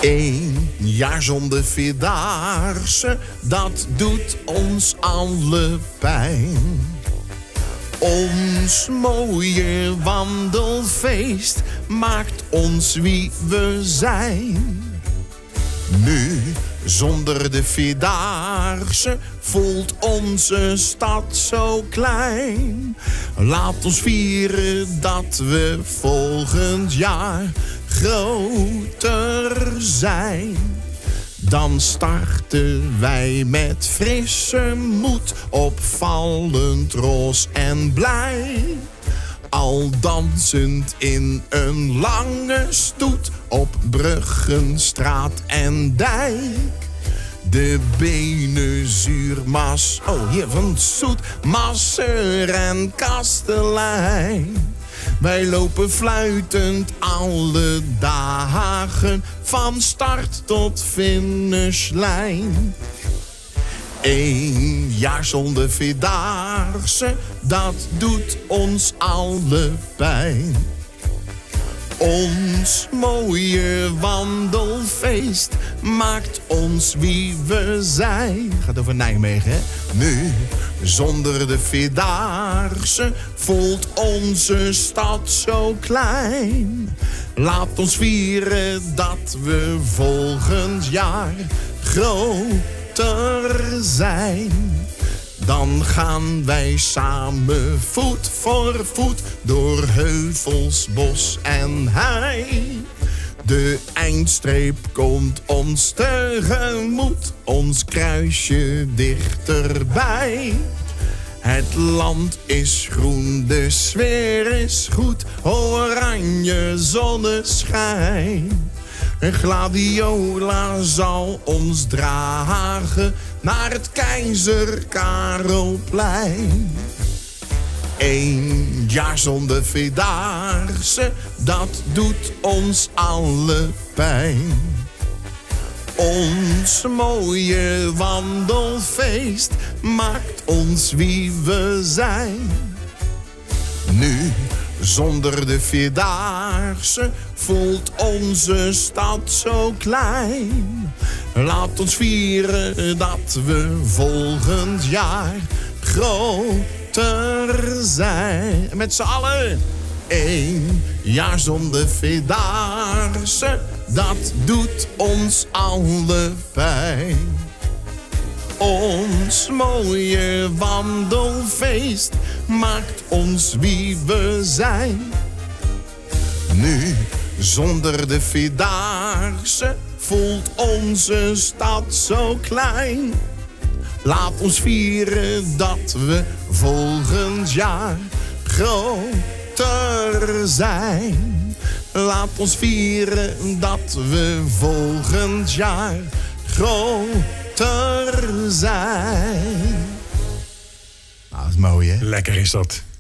Eén jaar zonder Vierdaagse, dat doet ons alle pijn. Ons mooie wandelfeest maakt ons wie we zijn. Nu, zonder de Vierdaagse, voelt onze stad zo klein. Laat ons vieren dat we volgend jaar groter zijn. Dan starten wij met frisse moed, opvallend roze en blij. Al dansend in een lange stoet op bruggen, straat en dijk. De benen zuur, hier van Zoet, Masser en Kastelein. Wij lopen fluitend alle dagen, van start tot finishlijn. 1 jaar zonder Vierdaagse, dat doet ons alle pijn. Ons mooie wandelfeest maakt ons wie we zijn. Gaat over Nijmegen, hè? Nu, zonder de Vierdaagse, voelt onze stad zo klein. Laat ons vieren dat we volgend jaar groter zijn. Dan gaan wij samen voet voor voet door heuvels, bos en hei. De eindstreep komt ons tegemoet, ons kruisje dichterbij. Het land is groen, de sfeer is goed, oranje zonneschijn. Een gladiola zal ons dragen naar het Keizer Karelplein. 1 jaar zonder Vierdaagse, dat doet ons alle pijn. Ons mooie wandelfeest maakt ons wie we zijn. Nu, zonder de Vierdaagse, voelt onze stad zo klein. Laat ons vieren dat we volgend jaar groter zijn. Met z'n allen. 1 jaar zonder Vierdaagse, dat doet ons alle pijn. Ons mooie wandelfeest maakt ons wie we zijn. Nu, zonder de Vierdaagse, voelt onze stad zo klein. Laat ons vieren dat we volgend jaar groter zijn. Laat ons vieren dat we volgend jaar groter zijn. Nou, dat is mooi, hè? Lekker is dat.